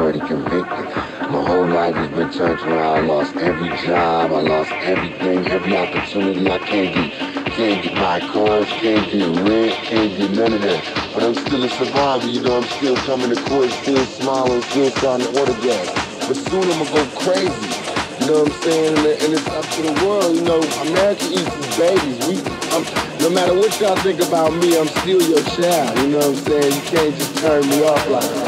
already convicted. My whole life has been turned around. I lost every job, I lost everything, every opportunity. I can't get my cars, can't get rent, can't get none of that. But I'm still a survivor, you know, I'm still coming to court, still smiling, still starting to order gas. But soon I'm gonna go crazy, you know what I'm saying? And it's up to the world, you know, America eats its babies. No matter what y'all think about me, I'm still your child, you know what I'm saying? You can't just turn me off like